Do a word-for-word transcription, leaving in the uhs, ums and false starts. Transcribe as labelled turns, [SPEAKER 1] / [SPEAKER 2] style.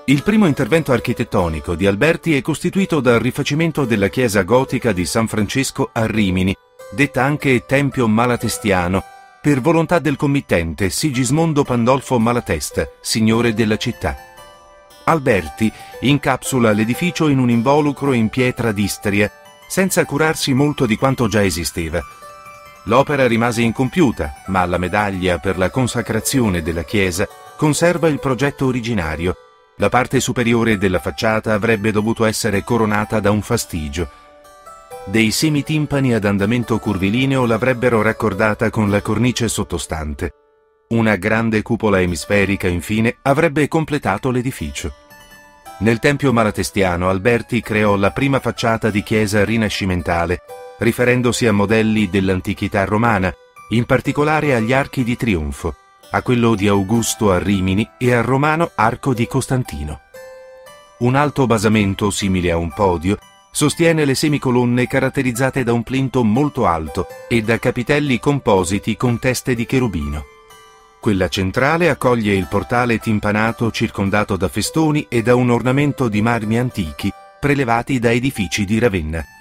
[SPEAKER 1] Il primo intervento architettonico di Alberti è costituito dal rifacimento della chiesa gotica di San Francesco a Rimini, detta anche Tempio Malatestiano, per volontà del committente Sigismondo Pandolfo Malatesta, signore della città. Alberti incapsula l'edificio in un involucro in pietra d'Istria, senza curarsi molto di quanto già esisteva. L'opera rimase incompiuta, ma la medaglia per la consacrazione della chiesa conserva il progetto originario. La parte superiore della facciata avrebbe dovuto essere coronata da un fastigio. Dei semitimpani ad andamento curvilineo l'avrebbero raccordata con la cornice sottostante. Una grande cupola emisferica, infine, avrebbe completato l'edificio. Nel Tempio Malatestiano Alberti creò la prima facciata di chiesa rinascimentale, riferendosi a modelli dell'antichità romana, in particolare agli archi di trionfo, a quello di Augusto a Rimini e al romano arco di Costantino. Un alto basamento, simile a un podio, sostiene le semicolonne caratterizzate da un plinto molto alto e da capitelli compositi con teste di cherubino. Quella centrale accoglie il portale timpanato circondato da festoni e da un ornamento di marmi antichi prelevati da edifici di Ravenna.